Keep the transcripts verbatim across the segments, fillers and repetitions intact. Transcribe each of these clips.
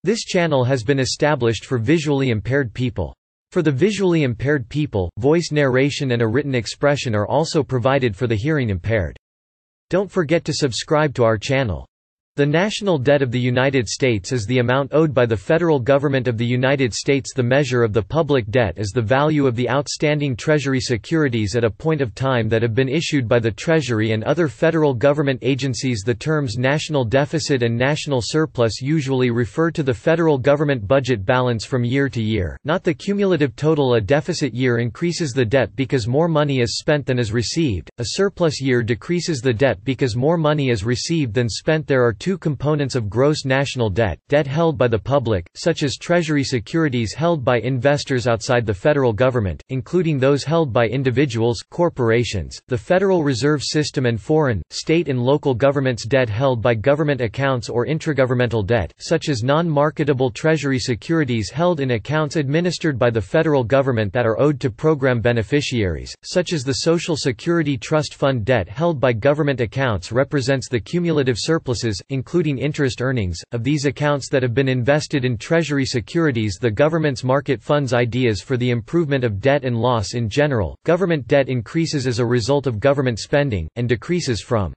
This channel has been established for visually impaired people. For the visually impaired people, voice narration and a written expression are also provided for the hearing impaired. Don't forget to subscribe to our channel. The national debt of the United States is the amount owed by the federal government of the United States. The measure of the public debt is the value of the outstanding Treasury securities at a point of time that have been issued by the Treasury and other federal government agencies. The terms national deficit and national surplus usually refer to the federal government budget balance from year to year, not the cumulative total. A deficit year increases the debt because more money is spent than is received. A surplus year decreases the debt because more money is received than spent. There are two Two components of gross national debt: debt held by the public, such as Treasury securities held by investors outside the federal government, including those held by individuals, corporations, the Federal Reserve System, and foreign, state and local governments. Debt held by government accounts or intragovernmental debt, such as non-marketable Treasury securities held in accounts administered by the federal government that are owed to program beneficiaries, such as the Social Security Trust Fund. Debt held by government accounts represents the cumulative surpluses, including interest earnings, of these accounts that have been invested in Treasury securities. The government's market funds ideas for the improvement of debt and loss in general. Government debt increases as a result of government spending, and decreases from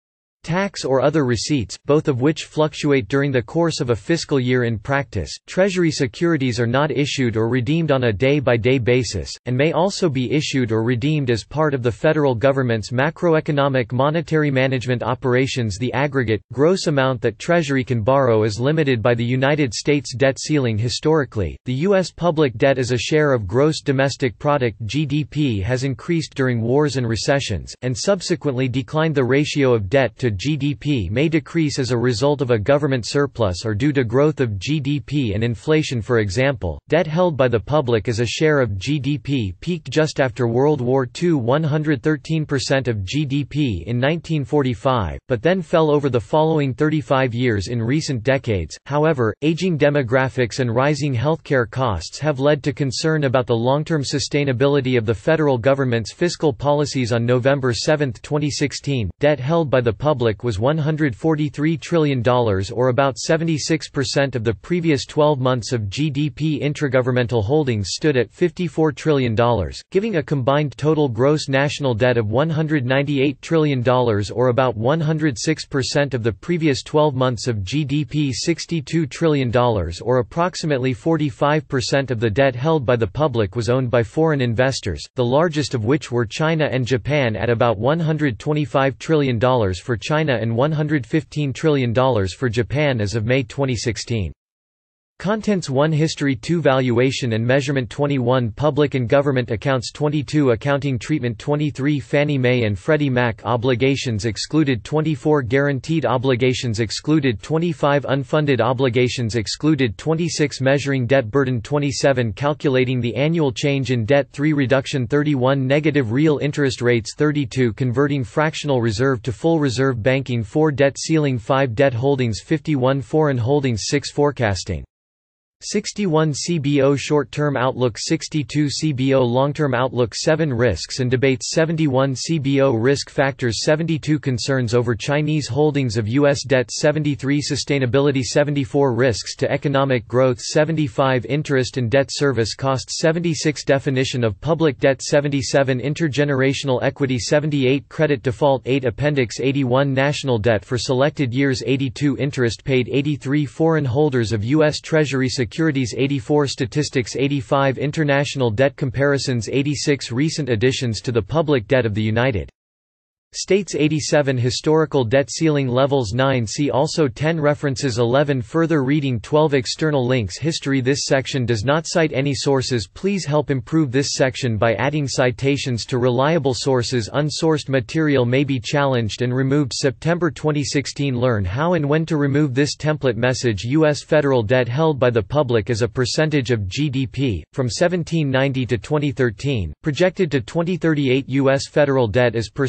tax or other receipts, both of which fluctuate during the course of a fiscal year. In practice, Treasury securities are not issued or redeemed on a day-by-day basis, and may also be issued or redeemed as part of the federal government's macroeconomic monetary management operations. The aggregate, gross amount that Treasury can borrow is limited by the United States debt ceiling. Historically, the U S public debt as a share of gross domestic product (G D P) has increased during wars and recessions, and subsequently declined. The ratio of debt to G D P may decrease as a result of a government surplus or due to growth of G D P and inflation. For example, debt held by the public as a share of G D P peaked just after World War Two, one hundred thirteen percent of G D P in nineteen forty-five, but then fell over the following thirty-five years. In recent decades, however, aging demographics and rising healthcare costs have led to concern about the long-term sustainability of the federal government's fiscal policies. On November seventh, twenty sixteen, debt held by the public was one hundred forty-three trillion dollars, or about seventy-six percent of the previous twelve months of G D P. Intragovernmental holdings stood at fifty-four trillion dollars, giving a combined total gross national debt of one hundred ninety-eight trillion dollars, or about one hundred six percent of the previous twelve months of G D P. sixty-two trillion dollars, or approximately forty-five percent of the debt held by the public was owned by foreign investors, the largest of which were China and Japan at about one hundred twenty-five trillion dollars for China and one hundred fifteen trillion dollars for Japan as of May twenty sixteen. Contents: one History, two Valuation and Measurement, twenty-one Public and Government Accounts, twenty-two Accounting Treatment, twenty-three Fannie Mae and Freddie Mac Obligations excluded, twenty-four Guaranteed Obligations excluded, twenty-five Unfunded Obligations excluded, twenty-six Measuring Debt Burden, twenty-seven Calculating the Annual Change in Debt, three Reduction, thirty-one Negative Real Interest Rates, thirty-two Converting Fractional Reserve to Full Reserve Banking, four Debt Ceiling, five Debt Holdings, fifty-one Foreign Holdings, six Forecasting, sixty-one C B O Short-Term Outlook, sixty-two C B O Long-Term Outlook, seven Risks and Debates, seventy-one C B O Risk Factors, seventy-two Concerns over Chinese holdings of U S debt, seventy-three Sustainability, seventy-four Risks to Economic Growth, seventy-five Interest and Debt Service Costs, seventy-six Definition of Public Debt, seventy-seven Intergenerational Equity, seventy-eight Credit Default, eight Appendix, eighty-one National Debt for Selected Years, eighty-two Interest Paid, eighty-three Foreign Holders of U S Treasury Securities, eighty-four Statistics, eighty-five International Debt Comparisons, eighty-six Recent additions to the public debt of the United States, eighty-seven Historical debt ceiling levels, nine See also ten References, eleven Further reading, twelve External links. History. This section does not cite any sources. Please help improve this section by adding citations to reliable sources. Unsourced material may be challenged and removed. September twenty sixteen Learn how and when to remove this template message. U S federal debt held by the public as a percentage of G D P, from seventeen ninety to twenty thirteen, projected to twenty thirty-eight. U S federal debt as percent of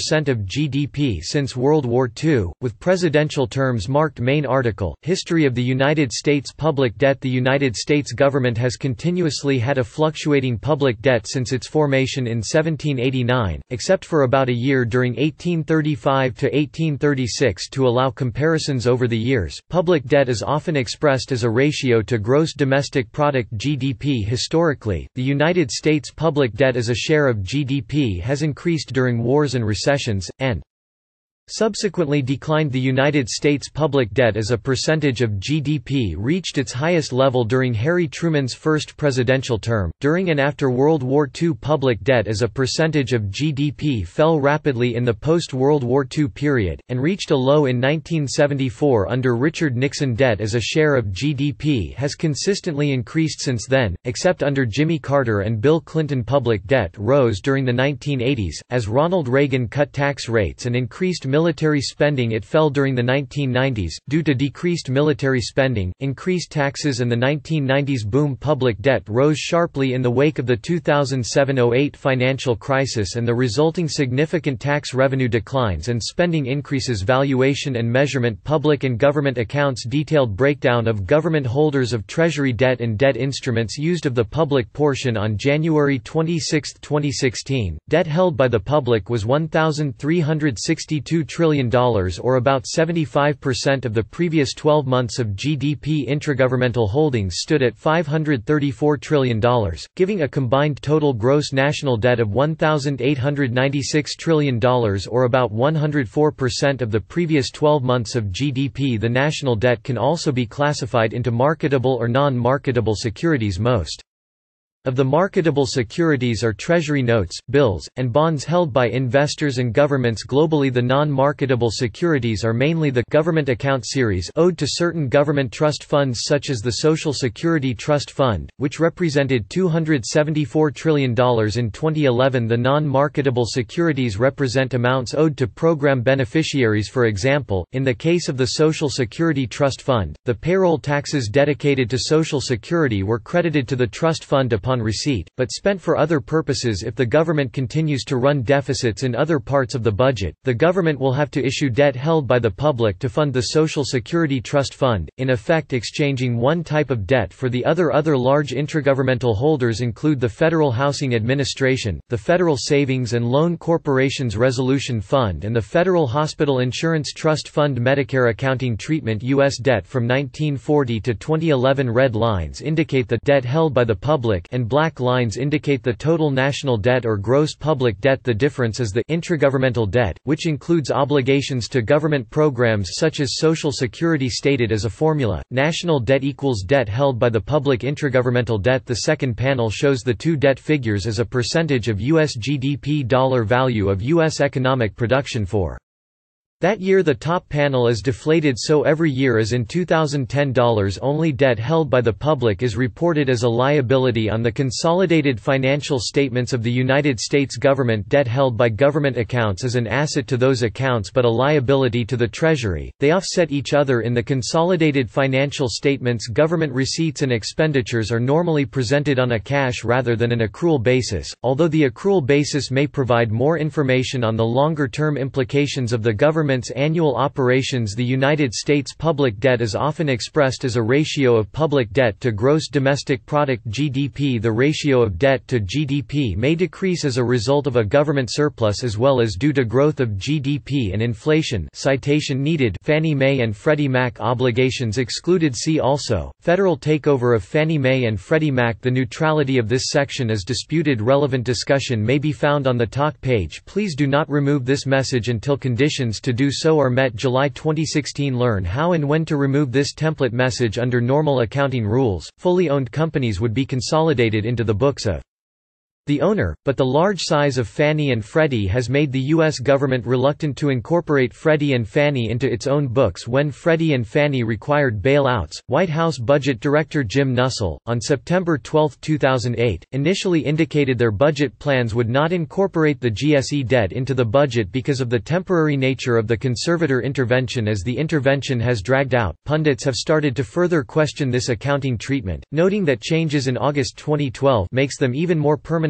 G D P since World War Two, with presidential terms marked. Main article, History of the United States Public Debt. The United States government has continuously had a fluctuating public debt since its formation in seventeen eighty-nine, except for about a year during eighteen thirty-five to eighteen thirty-six to allow comparisons over the years. Public debt is often expressed as a ratio to gross domestic product G D P. Historically, the United States public debt as a share of G D P has increased during wars and recessions, and subsequently declined. The United States public debt as a percentage of G D P reached its highest level during Harry Truman's first presidential term. During and after World War Two, public debt as a percentage of G D P fell rapidly in the post-World War Two period, and reached a low in nineteen seventy-four under Richard Nixon. Debt as a share of G D P has consistently increased since then, except under Jimmy Carter and Bill Clinton. Public debt rose during the nineteen eighties, as Ronald Reagan cut tax rates and increased military spending. It fell during the nineteen nineties, due to decreased military spending, increased taxes and the nineteen nineties boom. Public debt rose sharply in the wake of the two thousand seven oh eight financial crisis and the resulting significant tax revenue declines and spending increases. Valuation and measurement. Public and government accounts. Detailed breakdown of government holders of Treasury debt and debt instruments used of the public portion. On January twenty-sixth twenty sixteen, debt held by the public was one thousand three hundred sixty-two trillion dollars, or about seventy-five percent of the previous twelve months of G D P. Intragovernmental holdings stood at five hundred thirty-four trillion dollars, giving a combined total gross national debt of one thousand eight hundred ninety-six trillion dollars, or about one hundred four percent of the previous twelve months of G D P. The national debt can also be classified into marketable or non-marketable securities. Most of the marketable securities are Treasury notes, bills, and bonds held by investors and governments globally. The non-marketable securities are mainly the government account series owed to certain government trust funds such as the Social Security Trust Fund, which represented two hundred seventy-four trillion dollars in twenty eleven. The non-marketable securities represent amounts owed to program beneficiaries. For example, in the case of the Social Security Trust Fund, the payroll taxes dedicated to Social Security were credited to the trust fund upon receipt, but spent for other purposes. If the government continues to run deficits in other parts of the budget, the government will have to issue debt held by the public to fund the Social Security Trust Fund, in effect exchanging one type of debt for the other. Other large intragovernmental holders include the Federal Housing Administration, the Federal Savings and Loan Corporation's Resolution Fund, and the Federal Hospital Insurance Trust Fund. Medicare accounting treatment. U S debt from nineteen forty to twenty eleven. Red lines indicate the debt held by the public and black lines indicate the total national debt or gross public debt. The difference is the intragovernmental debt, which includes obligations to government programs such as Social Security. Stated as a formula, national debt equals debt held by the public. Intragovernmental debt. The second panel shows the two debt figures as a percentage of U S G D P. Dollar value of U S economic production for that year. The top panel is deflated, so every year as in two thousand ten. Only debt held by the public is reported as a liability on the consolidated financial statements of the United States government. Debt held by government accounts is an asset to those accounts but a liability to the Treasury. They offset each other in the consolidated financial statements. Government receipts and expenditures are normally presented on a cash rather than an accrual basis, although the accrual basis may provide more information on the longer-term implications of the government government's annual operations. The United States public debt is often expressed as a ratio of public debt to gross domestic product G D P. The ratio of debt to G D P may decrease as a result of a government surplus as well as due to growth of G D P and inflation. Citation needed. Fannie Mae and Freddie Mac obligations excluded. See also, Federal takeover of Fannie Mae and Freddie Mac. The neutrality of this section is disputed. Relevant discussion may be found on the talk page. Please do not remove this message until conditions to do so are met. July twenty sixteen. Learn how and when to remove this template message. Under normal accounting rules, fully owned companies would be consolidated into the books of the owner, but the large size of Fannie and Freddie has made the U S government reluctant to incorporate Freddie and Fannie into its own books. When Freddie and Fannie required bailouts, White House Budget Director Jim Nussle, on September twelfth two thousand eight, initially indicated their budget plans would not incorporate the G S E debt into the budget because of the temporary nature of the conservator intervention. As the intervention has dragged out, pundits have started to further question this accounting treatment, noting that changes in August twenty twelve makes them even more permanent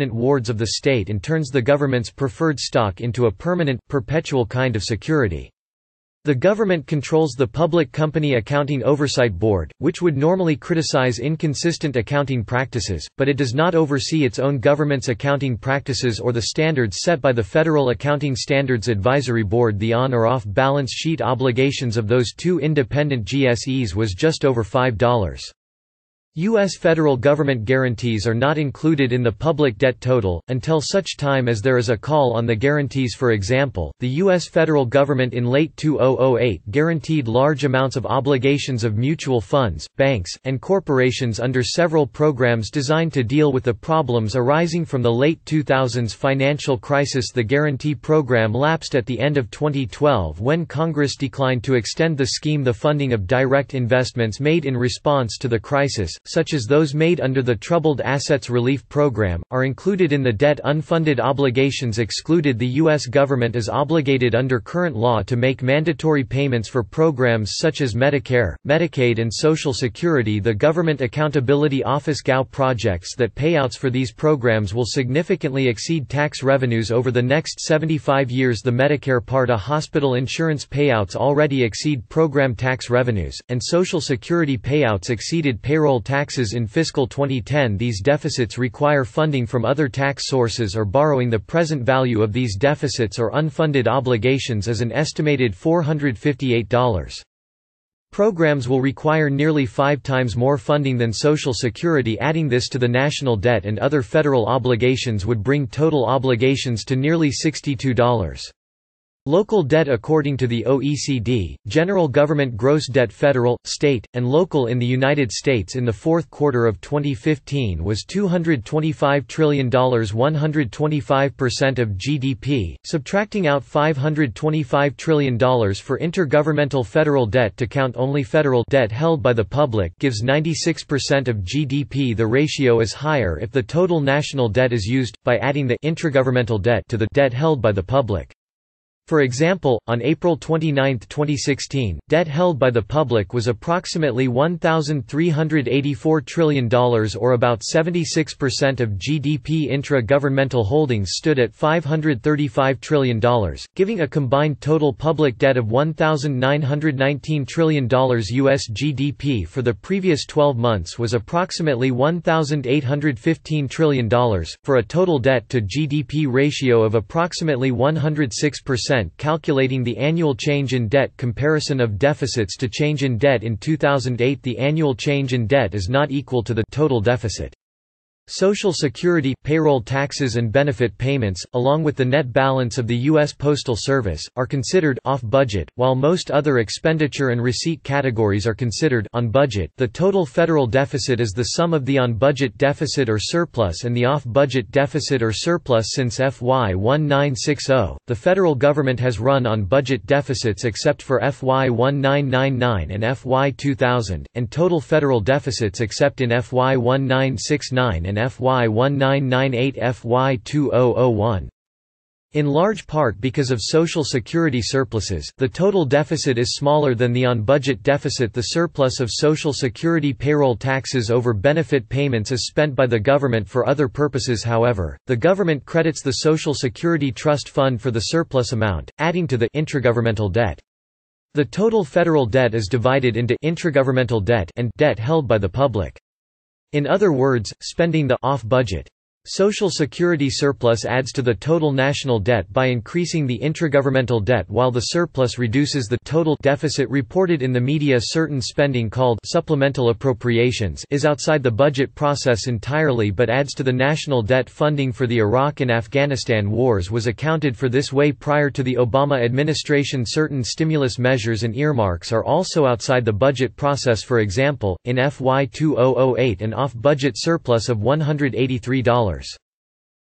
independent wards of the state and turns the government's preferred stock into a permanent, perpetual kind of security. The government controls the Public Company Accounting Oversight Board, which would normally criticize inconsistent accounting practices, but it does not oversee its own government's accounting practices or the standards set by the Federal Accounting Standards Advisory Board. The on- or off-balance sheet obligations of those two independent G S Es was just over five dollars. U S federal government guarantees are not included in the public debt total, until such time as there is a call on the guarantees. For example, the U S federal government in late two thousand eight guaranteed large amounts of obligations of mutual funds, banks, and corporations under several programs designed to deal with the problems arising from the late two thousands financial crisis. The guarantee program lapsed at the end of twenty twelve when Congress declined to extend the scheme. The funding of direct investments made in response to the crisis, such as those made under the Troubled Assets Relief Program, are included in the debt. Unfunded obligations excluded. The U S government is obligated under current law to make mandatory payments for programs such as Medicare, Medicaid and Social Security. The Government Accountability Office G A O projects that payouts for these programs will significantly exceed tax revenues over the next seventy-five years. The Medicare Part A hospital insurance payouts already exceed program tax revenues, and Social Security payouts exceeded payroll taxes in fiscal twenty ten. These deficits require funding from other tax sources or borrowing. The present value of these deficits or unfunded obligations is an estimated four hundred fifty-eight dollars. Programs will require nearly five times more funding than Social Security. Adding this to the national debt and other federal obligations would bring total obligations to nearly sixty-two dollars. Local debt. According to the O E C D, general government gross debt federal, state, and local in the United States in the fourth quarter of twenty fifteen was two hundred twenty-five trillion dollars, one hundred twenty-five percent of G D P. Subtracting out five hundred twenty-five trillion dollars for intergovernmental federal debt to count only federal debt held by the public gives ninety-six percent of G D P. The ratio is higher if the total national debt is used, by adding the intragovernmental debt to the debt held by the public. For example, on April twenty-ninth twenty sixteen, debt held by the public was approximately one thousand three hundred eighty-four trillion dollars or about seventy-six percent of G D P. Intra-governmental holdings stood at five hundred thirty-five trillion dollars, giving a combined total public debt of one thousand nine hundred nineteen trillion dollars. U S G D P for the previous twelve months was approximately one thousand eight hundred fifteen trillion dollars, for a total debt to G D P ratio of approximately one hundred six percent. Calculating the annual change in debt. Comparison of deficits to change in debt. In two thousand eight, the annual change in debt is not equal to the total deficit. Social Security, payroll taxes and benefit payments, along with the net balance of the U S Postal Service, are considered off-budget, while most other expenditure and receipt categories are considered on-budget. The total federal deficit is the sum of the on-budget deficit or surplus and the off-budget deficit or surplus. Since F Y nineteen sixty, the federal government has run on-budget deficits except for F Y nineteen ninety-nine and F Y two thousand, and total federal deficits except in F Y nineteen sixty-nine and F Y nineteen ninety-eight F Y two thousand one. In large part because of Social Security surpluses, the total deficit is smaller than the on-budget deficit. The surplus of Social Security payroll taxes over benefit payments is spent by the government for other purposes. However, the government credits the Social Security Trust Fund for the surplus amount, adding to the intragovernmental debt. The total federal debt is divided into intragovernmental debt and debt held by the public. In other words, spending the off-budget Social Security surplus adds to the total national debt by increasing the intragovernmental debt, while the surplus reduces the total deficit reported in the media. Certain spending called supplemental appropriations is outside the budget process entirely but adds to the national debt. Funding for the Iraq and Afghanistan wars was accounted for this way prior to the Obama administration. Certain stimulus measures and earmarks are also outside the budget process. For example, in F Y two thousand eight an off-budget surplus of one hundred eighty-three dollars.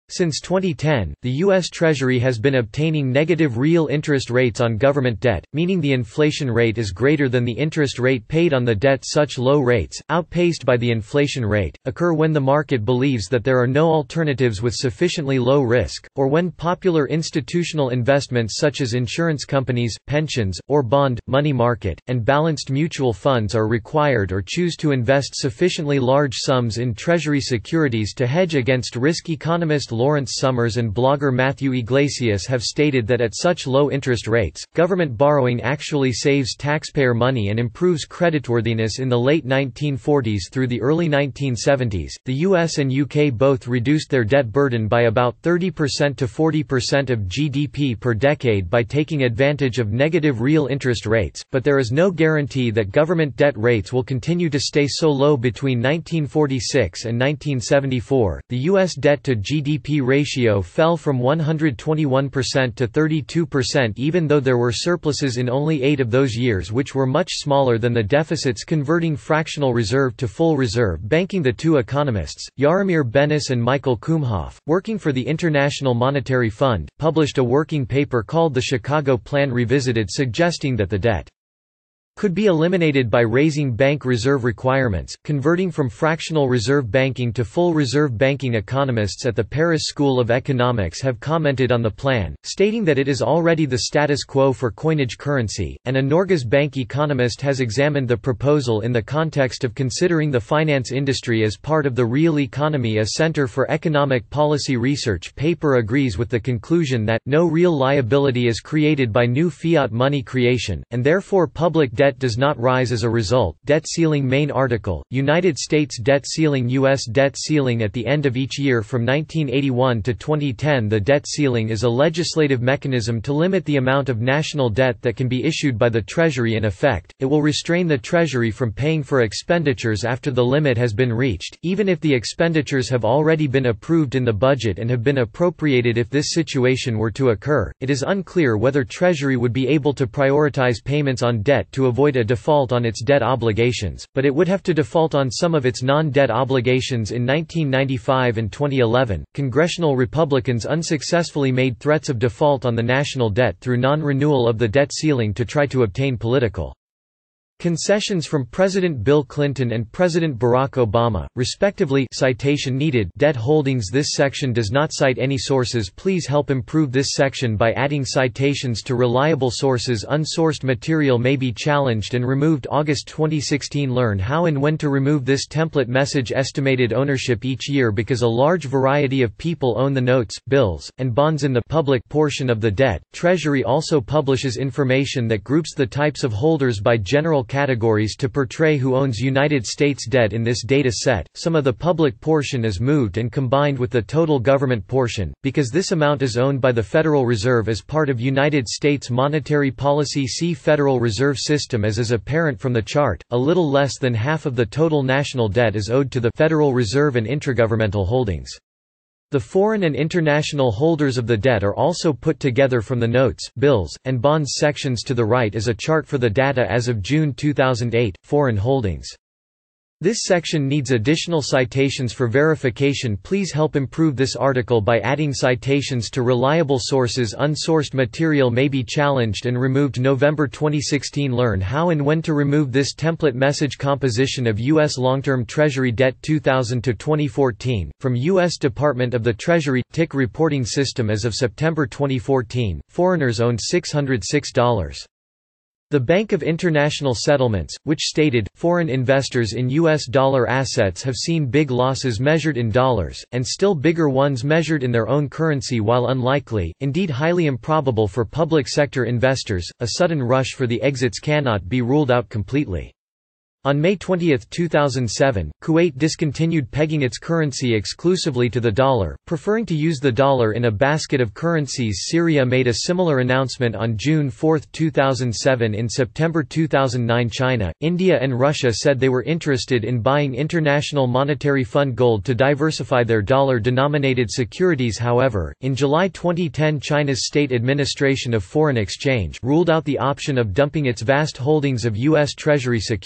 Since twenty ten, the U S Treasury has been obtaining negative real interest rates on government debt, meaning the inflation rate is greater than the interest rate paid on the debt. Such low rates, outpaced by the inflation rate, occur when the market believes that there are no alternatives with sufficiently low risk, or when popular institutional investments such as insurance companies, pensions, or bond, money market, and balanced mutual funds are required or choose to invest sufficiently large sums in Treasury securities to hedge against risk. Economist Lawrence Summers and blogger Matthew Yglesias have stated that at such low interest rates, government borrowing actually saves taxpayer money and improves creditworthiness. In the late nineteen forties through the early nineteen seventies, the U S and U K both reduced their debt burden by about thirty percent to forty percent of G D P per decade by taking advantage of negative real interest rates, but there is no guarantee that government debt rates will continue to stay so low. Between nineteen forty-six and nineteen seventy-four, the U S debt to G D P ratio fell from one hundred twenty-one percent to thirty-two percent, even though there were surpluses in only eight of those years, which were much smaller than the deficits, converting fractional reserve to full reserve banking. The two economists, Jaromir Benes and Michael Kumhof, working for the International Monetary Fund, published a working paper called the Chicago Plan Revisited, suggesting that the debt could be eliminated by raising bank reserve requirements, converting from fractional reserve banking to full reserve banking. Economists at the Paris School of Economics have commented on the plan, stating that it is already the status quo for coinage currency, and a Norges Bank economist has examined the proposal in the context of considering the finance industry as part of the real economy. A Center for Economic Policy Research paper agrees with the conclusion that no real liability is created by new fiat money creation, and therefore public debt Debt does not rise as a result. Debt ceiling. Main article, United States debt ceiling. U S debt ceiling. At the end of each year from nineteen eighty-one to twenty ten, the debt ceiling is a legislative mechanism to limit the amount of national debt that can be issued by the Treasury. In effect, it will restrain the Treasury from paying for expenditures after the limit has been reached, even if the expenditures have already been approved in the budget and have been appropriated. If this situation were to occur, it is unclear whether Treasury would be able to prioritize payments on debt to avoid a default on its debt obligations, but it would have to default on some of its non-debt obligations. In nineteen ninety-five and twenty eleven, congressional Republicans unsuccessfully made threats of default on the national debt through non-renewal of the debt ceiling to try to obtain political concessions from President Bill Clinton and President Barack Obama, respectively. Citation needed. Debt holdings. This section does not cite any sources. Please help improve this section by adding citations to reliable sources. Unsourced material may be challenged and removed. August twenty sixteen. Learn how and when to remove this template message. Estimated ownership each year. Because a large variety of people own the notes, bills, and bonds in the public portion of the debt, Treasury also publishes information that groups the types of holders by general categories to portray who owns United States debt. In this data set, some of the public portion is moved and combined with the total government portion, because this amount is owned by the Federal Reserve as part of United States monetary policy. See Federal Reserve System. As is apparent from the chart, a little less than half of the total national debt is owed to the Federal Reserve and intragovernmental holdings. The foreign and international holders of the debt are also put together from the notes, bills, and bonds sections. To the right is a chart for the data as of June two thousand eight, foreign holdings. This section needs additional citations for verification. Please help improve this article by adding citations to reliable sources. Unsourced material may be challenged and removed. November twenty sixteen. Learn how and when to remove this template message. Composition of U S long-term Treasury debt two thousand to twenty fourteen. From U S Department of the Treasury T I C reporting system. As of September twenty fourteen, foreigners owned six hundred six dollars. The Bank of International Settlements, which stated, foreign investors in U S dollar assets have seen big losses measured in dollars, and still bigger ones measured in their own currency. While unlikely, indeed highly improbable for public sector investors, a sudden rush for the exits cannot be ruled out completely. On May twentieth two thousand seven, Kuwait discontinued pegging its currency exclusively to the dollar, preferring to use the dollar in a basket of currencies. Syria made a similar announcement on June fourth two thousand seven. In September two thousand nine, China, India and Russia said they were interested in buying International Monetary Fund gold to diversify their dollar-denominated securities. However, in July twenty ten, China's State Administration of Foreign Exchange ruled out the option of dumping its vast holdings of U S Treasury securities,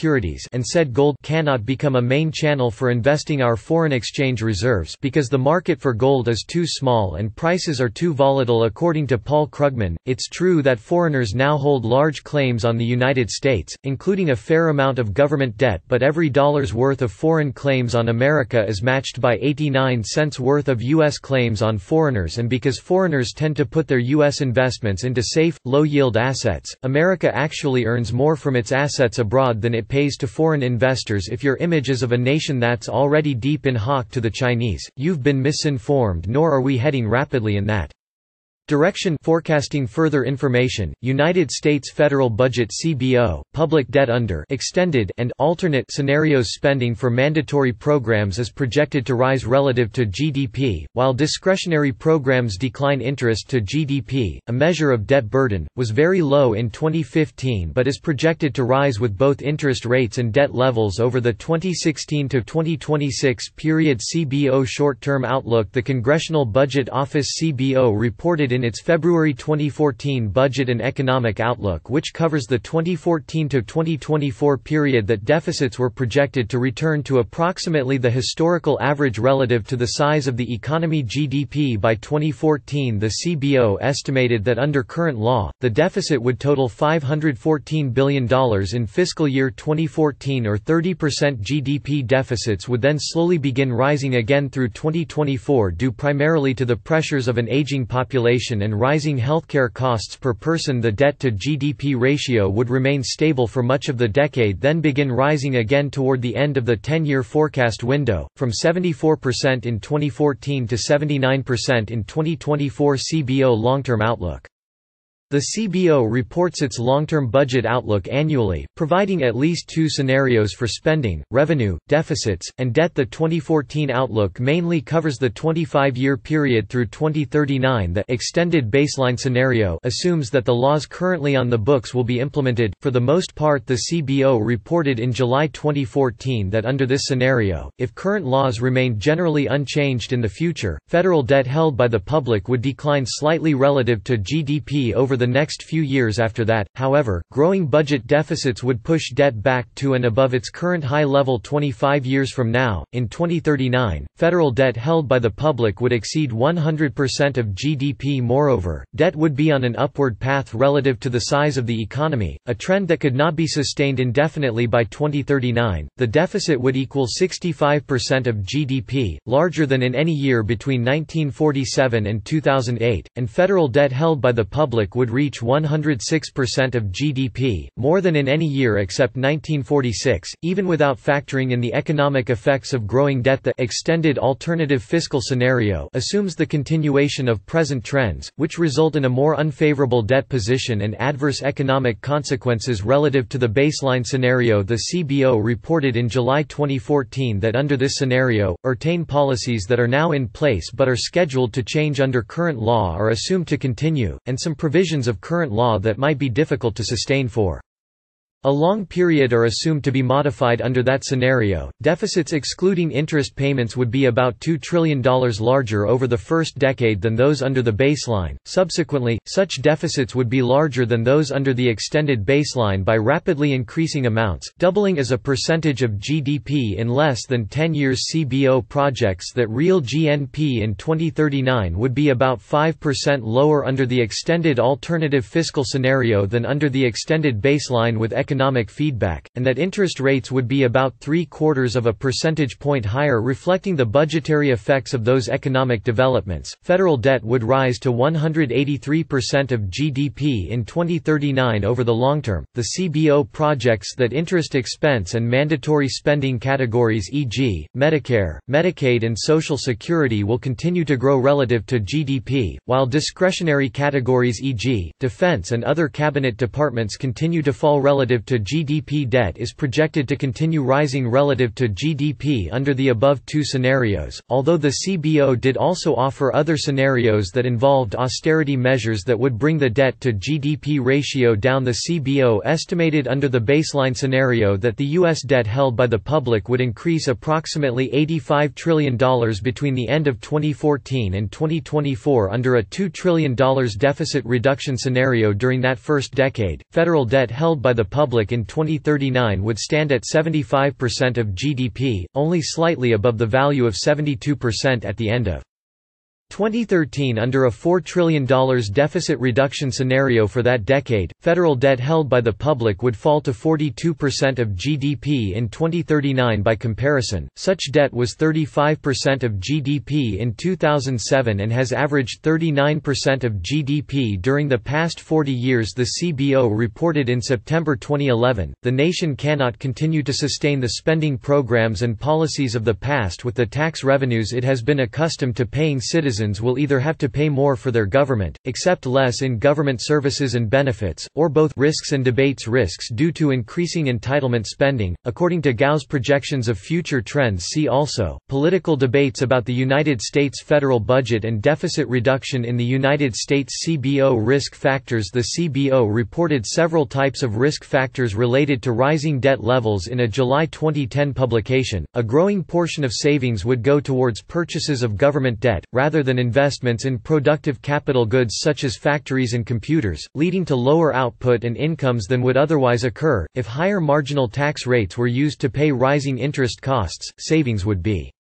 and said gold cannot become a main channel for investing our foreign exchange reserves because the market for gold is too small and prices are too volatile. According to Paul Krugman, it's true that foreigners now hold large claims on the United States, including a fair amount of government debt, but every dollar's worth of foreign claims on America is matched by eighty-nine cents worth of U S claims on foreigners, and because foreigners tend to put their U S investments into safe, low-yield assets, America actually earns more from its assets abroad than it pays to foreign investors. If your image is of a nation that's already deep in hock to the Chinese, you've been misinformed, nor are we heading rapidly in that direction. Forecasting further information, United States federal budget C B O, public debt under extended and alternate scenarios. Spending for mandatory programs is projected to rise relative to G D P, while discretionary programs decline. Interest to G D P, a measure of debt burden, was very low in twenty fifteen but is projected to rise with both interest rates and debt levels over the twenty sixteen to twenty twenty-six period. C B O short-term outlook. The Congressional Budget Office C B O reported in in its February twenty fourteen Budget and Economic Outlook, which covers the twenty fourteen to twenty twenty-four period, that deficits were projected to return to approximately the historical average relative to the size of the economy G D P by twenty fourteen. The C B O estimated that under current law, the deficit would total five hundred fourteen billion dollars in fiscal year twenty fourteen, or thirty percent. G D P deficits would then slowly begin rising again through twenty twenty-four due primarily to the pressures of an aging population and rising healthcare costs per person. The debt to G D P ratio would remain stable for much of the decade, then begin rising again toward the end of the ten-year forecast window, from seventy-four percent in twenty fourteen to seventy-nine percent in twenty twenty-four. C B O long-term outlook. The C B O reports its long-term budget outlook annually, providing at least two scenarios for spending, revenue, deficits, and debt. The twenty fourteen outlook mainly covers the twenty-five year period through twenty thirty-nine. The extended baseline scenario assumes that the laws currently on the books will be implemented. For the most part, the C B O reported in July twenty fourteen that under this scenario, if current laws remained generally unchanged in the future, federal debt held by the public would decline slightly relative to G D P over the next few years after that. However, growing budget deficits would push debt back to and above its current high level twenty-five years from now. In twenty thirty-nine, federal debt held by the public would exceed one hundred percent of G D P. Moreover, debt would be on an upward path relative to the size of the economy, a trend that could not be sustained indefinitely. By twenty thirty-nine, the deficit would equal sixty-five percent of G D P, larger than in any year between nineteen forty-seven and two thousand eight, and federal debt held by the public would reach one hundred six percent of G D P, more than in any year except nineteen forty-six, even without factoring in the economic effects of growing debt. The extended alternative fiscal scenario assumes the continuation of present trends, which result in a more unfavorable debt position and adverse economic consequences relative to the baseline scenario. The C B O reported in July twenty fourteen that under this scenario, certain policies that are now in place but are scheduled to change under current law are assumed to continue, and some provisions of current law that might be difficult to sustain for a long period are assumed to be modified under that scenario. Deficits excluding interest payments would be about two trillion dollars larger over the first decade than those under the baseline. Subsequently, such deficits would be larger than those under the extended baseline by rapidly increasing amounts, doubling as a percentage of G D P in less than ten years. C B O projects that real G N P in twenty thirty-nine would be about five percent lower under the extended alternative fiscal scenario than under the extended baseline with economic feedback, and that interest rates would be about three-quarters of a percentage point higher, reflecting the budgetary effects of those economic developments. Federal debt would rise to one hundred eighty-three percent of G D P in twenty thirty-nine over the long term. The C B O projects that interest expense and mandatory spending categories, for example, Medicare, Medicaid, and Social Security, will continue to grow relative to G D P, while discretionary categories, for example, defense and other cabinet departments, continue to fall relative to G D P. Debt is projected to continue rising relative to G D P under the above two scenarios, although the C B O did also offer other scenarios that involved austerity measures that would bring the debt to G D P ratio down. The C B O estimated under the baseline scenario that the U S debt held by the public would increase approximately eighty-five trillion dollars between the end of twenty fourteen and twenty twenty-four under a two trillion dollars deficit reduction scenario. During that first decade, federal debt held by the public Republic in twenty thirty-nine would stand at seventy-five percent of G D P, only slightly above the value of seventy-two percent at the end of twenty thirteen. Under a four trillion dollar deficit reduction scenario for that decade, federal debt held by the public would fall to forty-two percent of G D P in twenty thirty-nine. By comparison, such debt was thirty-five percent of G D P in two thousand seven and has averaged thirty-nine percent of G D P during the past forty years, the C B O reported in September twenty eleven. The nation cannot continue to sustain the spending programs and policies of the past with the tax revenues it has been accustomed to paying. Citizens will either have to pay more for their government, accept less in government services and benefits, or both. Risks and debates. Risks due to increasing entitlement spending. According to Gao's projections of future trends, see also political debates about the United States federal budget and deficit reduction in the United States. C B O risk factors. The C B O reported several types of risk factors related to rising debt levels in a July twenty ten publication. A growing portion of savings would go towards purchases of government debt, rather than investments in productive capital goods such as factories and computers, leading to lower output and incomes than would otherwise occur. If higher marginal tax rates were used to pay rising interest costs, savings would be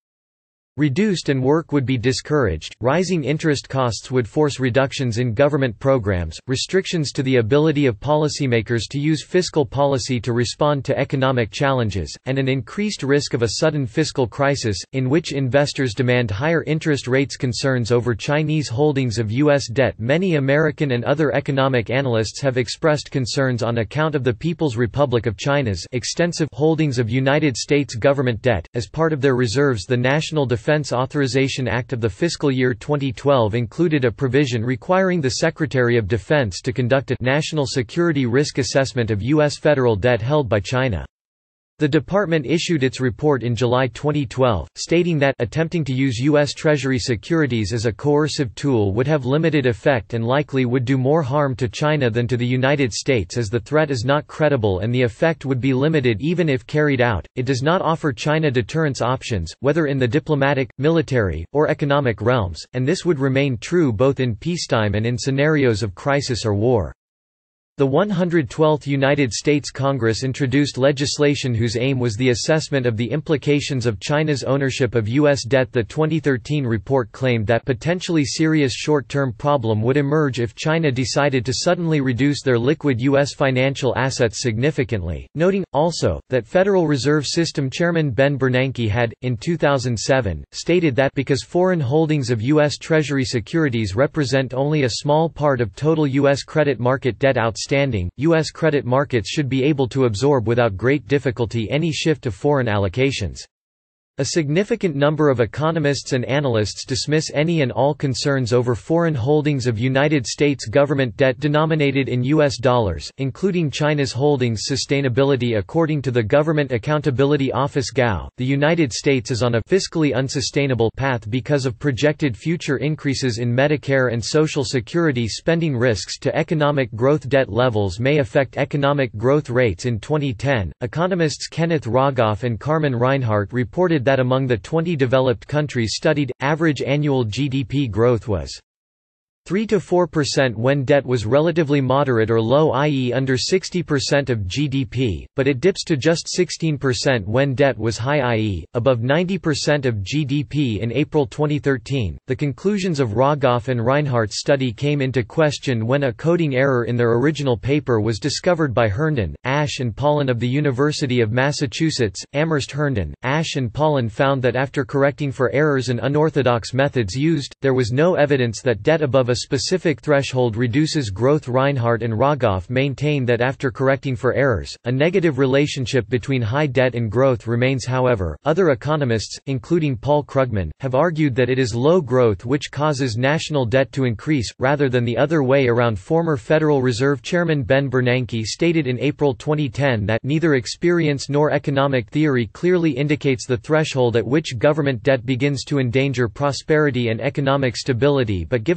reduced and work would be discouraged. Rising interest costs would force reductions in government programs, restrictions to the ability of policymakers to use fiscal policy to respond to economic challenges, and an increased risk of a sudden fiscal crisis, in which investors demand higher interest rates. Concerns over Chinese holdings of U S debt. Many American and other economic analysts have expressed concerns on account of the People's Republic of China's extensive holdings of United States government debt. As part of their reserves, the National Defense Defense Authorization Act of the fiscal year twenty twelve included a provision requiring the Secretary of Defense to conduct a national security risk assessment of U S federal debt held by China. The department issued its report in July twenty twelve, stating that attempting to use U S Treasury securities as a coercive tool would have limited effect and likely would do more harm to China than to the United States, as the threat is not credible and the effect would be limited even if carried out. It does not offer China deterrence options, whether in the diplomatic, military, or economic realms, and this would remain true both in peacetime and in scenarios of crisis or war. The one hundred twelfth United States Congress introduced legislation whose aim was the assessment of the implications of China's ownership of U S debt. The twenty thirteen report claimed that potentially serious short-term problem would emerge if China decided to suddenly reduce their liquid U S financial assets significantly, noting, also, that Federal Reserve System Chairman Ben Bernanke had, in two thousand seven, stated that because foreign holdings of U S Treasury securities represent only a small part of total U S credit market debt outstanding, U S credit markets should be able to absorb without great difficulty any shift of foreign allocations. A significant number of economists and analysts dismiss any and all concerns over foreign holdings of United States government debt denominated in U S dollars, including China's holdings. Sustainability. According to the Government Accountability Office G A O, the United States is on a fiscally unsustainable path because of projected future increases in Medicare and Social Security spending. Risks to economic growth. Debt levels may affect economic growth rates. In twenty ten, economists Kenneth Rogoff and Carmen Reinhart reported that among the twenty developed countries studied, average annual G D P growth was three to four percent when debt was relatively moderate or low, that is under sixty percent of G D P, but it dips to just sixteen percent when debt was high, that is, above ninety percent of G D P in April twenty thirteen. The conclusions of Rogoff and Reinhardt's study came into question when a coding error in their original paper was discovered by Herndon, Ash and Pollan of the University of Massachusetts. Amherst Herndon, Ash and Pollan found that after correcting for errors and unorthodox methods used, there was no evidence that debt above a specific threshold reduces growth. Reinhardt and Rogoff maintain that after correcting for errors, a negative relationship between high debt and growth remains. However, other economists, including Paul Krugman, have argued that it is low growth which causes national debt to increase, rather than the other way around. Former Federal Reserve Chairman Ben Bernanke stated in April twenty ten that neither experience nor economic theory clearly indicates the threshold at which government debt begins to endanger prosperity and economic stability, but given the significant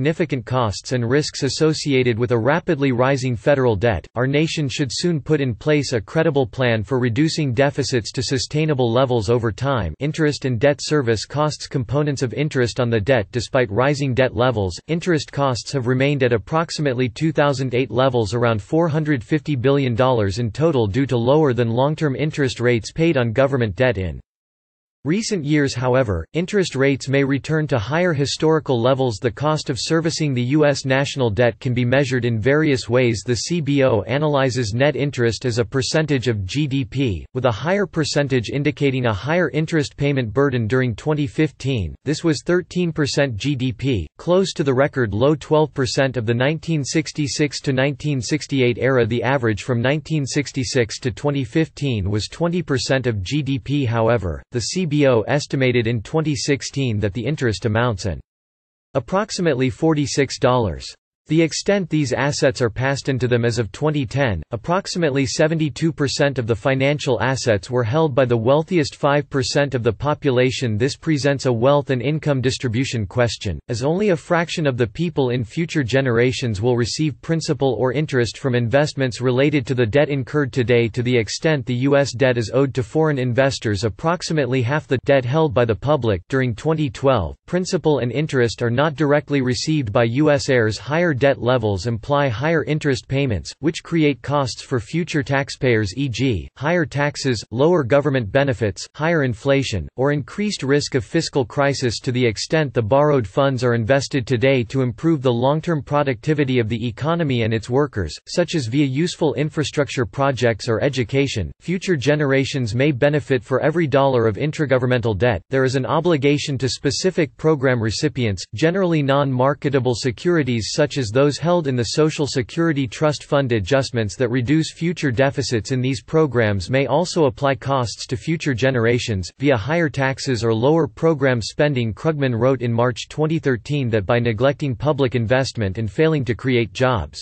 significant costs and risks associated with a rapidly rising federal debt, our nation should soon put in place a credible plan for reducing deficits to sustainable levels over time. Interest and debt service costs. Components of interest on the debt. Despite rising debt levels, interest costs have remained at approximately two thousand eight levels, around four hundred fifty billion dollars in total, due to lower than long-term interest rates paid on government debt in recent years. However, interest rates may return to higher historical levels. The cost of servicing the U S national debt can be measured in various ways. The C B O analyzes net interest as a percentage of G D P, with a higher percentage indicating a higher interest payment burden. During twenty fifteen, this was thirteen percent G D P, close to the record low twelve percent of the nineteen sixty-six to nineteen sixty-eight era. The average from nineteen sixty-six to twenty fifteen was twenty percent of G D P. However, the C B O estimated in twenty sixteen that the interest amounts an approximately forty-six dollars. The extent these assets are passed into them. As of twenty ten, approximately seventy-two percent of the financial assets were held by the wealthiest five percent of the population. This presents a wealth and income distribution question, as only a fraction of the people in future generations will receive principal or interest from investments related to the debt incurred today. To the extent the U S debt is owed to foreign investors, approximately half the debt held by the public. During twenty twelve, principal and interest are not directly received by U S heirs. Higher debt levels imply higher interest payments, which create costs for future taxpayers, for example, higher taxes, lower government benefits, higher inflation, or increased risk of fiscal crisis. To the extent the borrowed funds are invested today to improve the long-term productivity of the economy and its workers, such as via useful infrastructure projects or education, future generations may benefit. For every dollar of intragovernmental debt, there is an obligation to specific program recipients, generally non-marketable securities such as those held in the Social Security Trust Fund. Adjustments that reduce future deficits in these programs may also apply costs to future generations, via higher taxes or lower program spending. Krugman wrote in March twenty thirteen that by neglecting public investment and failing to create jobs,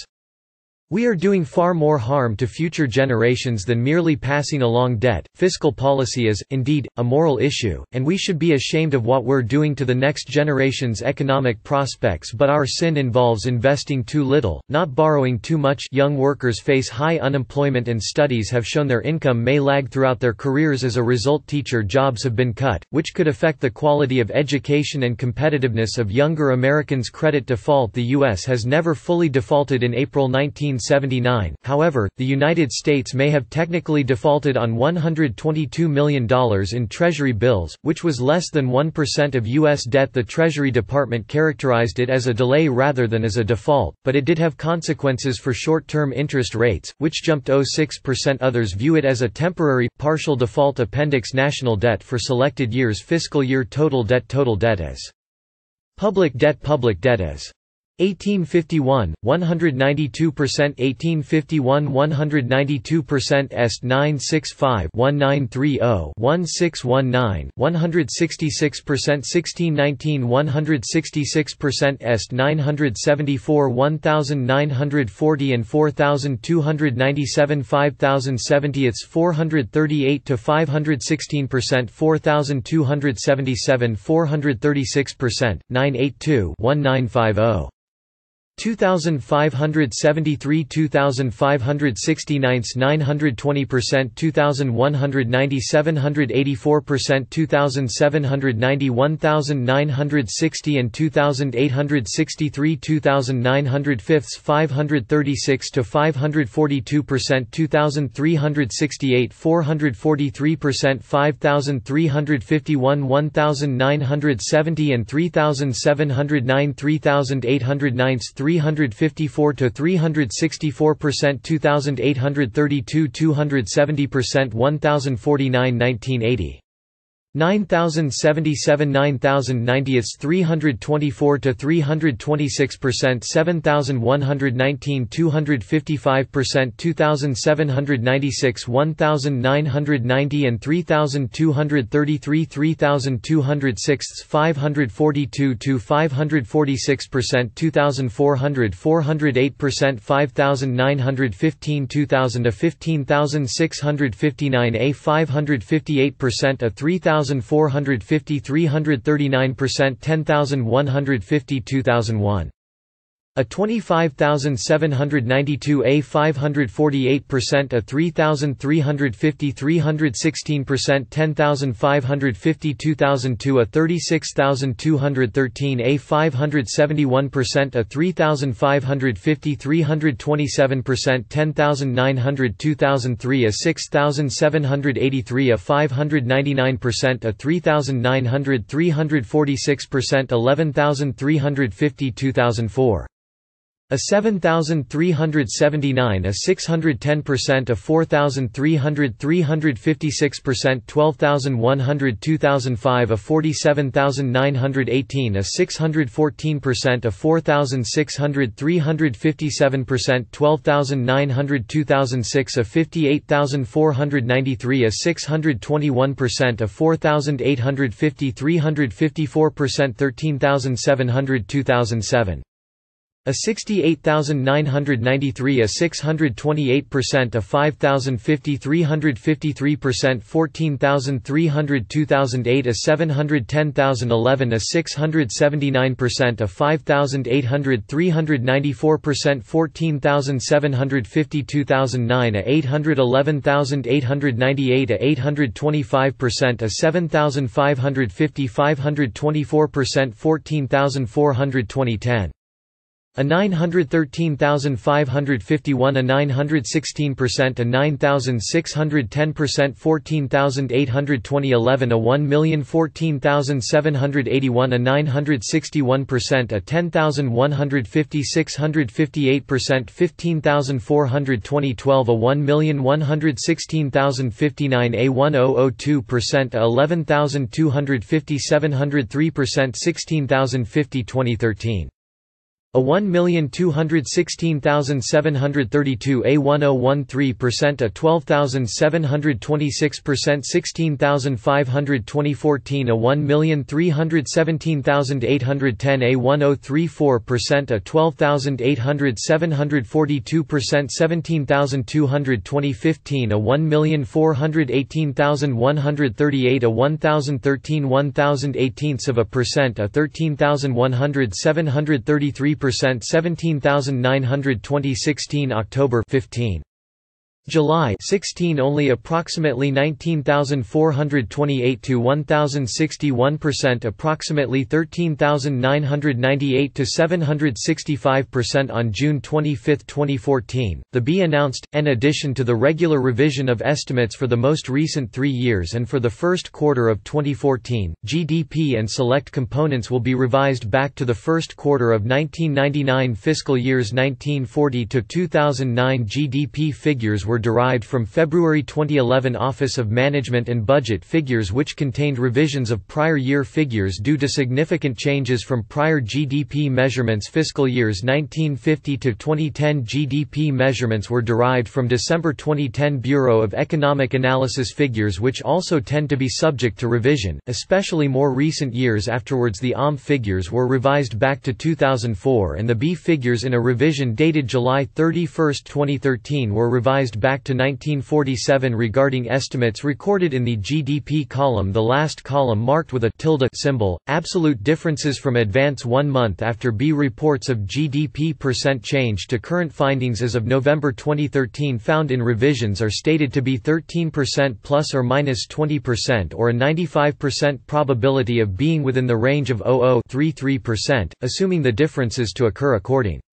we are doing far more harm to future generations than merely passing along debt. Fiscal policy is, indeed, a moral issue, and we should be ashamed of what we're doing to the next generation's economic prospects, but our sin involves investing too little, not borrowing too much. Young workers face high unemployment, and studies have shown their income may lag throughout their careers. As a result, teacher jobs have been cut, which could affect the quality of education and competitiveness of younger Americans. Credit default. The U S has never fully defaulted. In April nineteen seventy-nine, however, the United States may have technically defaulted on one hundred twenty-two million dollars in Treasury bills, which was less than one percent of U S debt. The Treasury Department characterized it as a delay rather than as a default, but it did have consequences for short-term interest rates, which jumped zero point zero six percent. Others view it as a temporary, partial default. Appendix: National debt for selected years. Fiscal year. Total debt. Total debt as public debt. Public debt as eighteen fifty-one, one hundred ninety-two percent. eighteen fifty-one, one hundred ninety-two percent. Est nine sixty-five, nineteen thirty, sixteen nineteen, one hundred sixty-six percent. sixteen nineteen, one hundred sixty-six percent. Est nine seventy-four, nineteen forty and four thousand two hundred ninety-seven. five thousand seventy ths four hundred thirty-eight to five hundred sixteen percent. four thousand two hundred seventy-seven, four hundred thirty-six percent. nine eighty-two, nineteen fifty. two thousand five hundred seventy-three, two thousand five hundred sixty-nine, nine hundred twenty percent. two thousand one hundred ninety, seven hundred eighty-four percent. two thousand seven hundred ninety, one thousand nine hundred sixty and two thousand eight hundred sixty-three. two thousand nine hundred fifths five hundred thirty-six to five hundred forty-two percent. two thousand three hundred sixty-eight, four hundred forty-three percent. five thousand three hundred fifty-one, one thousand nine hundred seventy and three thousand seven hundred nine. three thousand eight hundred nine, three hundred fifty-four to three hundred sixty-four percent. two thousand eight hundred thirty-two, two hundred seventy percent. one thousand forty-nine, nineteen eighty. nine thousand seventy-seven, nine thousand ninety ths three hundred twenty-four to three hundred twenty-six percent. seven thousand one hundred nineteen, two hundred fifty-five percent. two thousand seven hundred ninety-six, one thousand nine hundred ninety and three thousand two hundred thirty-three. three thousand two hundred six, five hundred forty-two to five hundred forty-six percent. two thousand four hundred, four hundred eight percent. five thousand nine hundred fifteen, two thousand a fifteen thousand six hundred fifty-nine a five hundred fifty-eight percent. A three thousand four hundred fifty, three hundred thirty-nine percent. ten thousand one hundred fifty, two thousand one. A twenty-five thousand seven hundred ninety-two, a five hundred forty-eight percent, a three thousand three hundred fifty, three hundred sixteen percent, ten thousand five hundred fifty, two thousand two, a thirty-six thousand two hundred thirteen, a five hundred seventy-one percent, a three thousand five hundred fifty, three hundred twenty-seven percent, ten thousand nine hundred, two thousand three, a six thousand seven hundred eighty-three, a five hundred ninety-nine percent, a three thousand nine hundred, three hundred forty-six percent, eleven thousand three hundred fifty, two thousand four. A seven thousand three hundred seventy-nine, a six hundred ten percent, a four thousand three hundred, three hundred fifty-six percent, twelve thousand one hundred, two thousand five, a forty-seven thousand nine hundred eighteen, a six hundred fourteen percent, a four thousand six hundred, three hundred fifty-seven percent, twelve thousand nine hundred, two thousand six, a fifty-eight thousand four hundred ninety-three, a six hundred twenty-one percent, a four thousand eight hundred fifty, three hundred fifty-four percent, thirteen thousand seven hundred, two thousand seven. A sixty-eight thousand nine hundred ninety-three, a six hundred twenty-eight percent, a five thousand fifty, three hundred fifty-three percent, fourteen thousand three hundred, two thousand eight, a seven hundred ten thousand eleven, a six hundred seventy-nine percent, a five thousand eight hundred, three hundred ninety-four percent, fourteen thousand seven hundred fifty, two thousand nine, a eight hundred eleven thousand eight hundred ninety-eight, a eight hundred twenty-five percent, a seven thousand five hundred fifty, five hundred twenty-four percent, fourteen thousand four hundred twenty, ten. A nine hundred thirteen thousand five hundred fifty-one, a nine hundred sixteen percent, a nine thousand six hundred ten percent, fourteen thousand eight hundred twenty, eleven, a one million fourteen thousand seven hundred eighty-one, a nine hundred sixty-one percent, a ten thousand one hundred fifty, six hundred fifty-eight percent, fifteen thousand four hundred twenty, twelve, a one million one hundred sixteen thousand fifty-nine, a one thousand two percent, a eleven thousand two hundred fifty, seven hundred three percent, sixteen thousand fifty, twenty thirteen. A one million two hundred sixteen thousand seven hundred thirty-two, a one thousand thirteen percent, a twelve thousand seven hundred twenty-six percent, sixteen thousand five hundred twenty, fourteen, a one million three hundred seventeen thousand eight hundred ten, a one thousand thirty-four percent, a twelve thousand eight hundred, seven hundred forty-two percent, seventeen thousand two hundred twenty, fifteen, a one million four hundred eighteen thousand one hundred thirty-eight, a one thousand thirteen, one thousand eighteenths of a percent, a thirteen thousand one hundred, seven hundred thirty-three percent, seventeen thousand nine hundred twenty, sixteen, October, fifteen. July, sixteen, only approximately nineteen thousand four hundred twenty-eight to one thousand sixty-one percent, approximately thirteen thousand nine hundred ninety-eight to seven hundred sixty-five percent. On June twenty-fifth, twenty fourteen, the B announced, in addition to the regular revision of estimates for the most recent three years and for the first quarter of twenty fourteen, G D P and select components will be revised back to the first quarter of nineteen ninety-nine. Fiscal years nineteen forty to two thousand nine G D P figures were derived from February twenty eleven Office of Management and Budget figures, which contained revisions of prior year figures due to significant changes from prior G D P measurements. Fiscal years nineteen fifty to twenty ten G D P measurements were derived from December twenty ten Bureau of Economic Analysis figures, which also tend to be subject to revision, especially more recent years afterwards. The O M figures were revised back to two thousand four, and the B figures in a revision dated July thirty-first, twenty thirteen were revised back to nineteen forty-seven. Regarding estimates recorded in the G D P column, the last column marked with a tilde symbol, absolute differences from advance one month after B reports of G D P percent change to current findings as of November twenty thirteen found in revisions are stated to be thirteen percent plus or minus twenty percent, or a ninety-five percent probability of being within the range of zero point zero to thirty-three percent, assuming the differences to occur according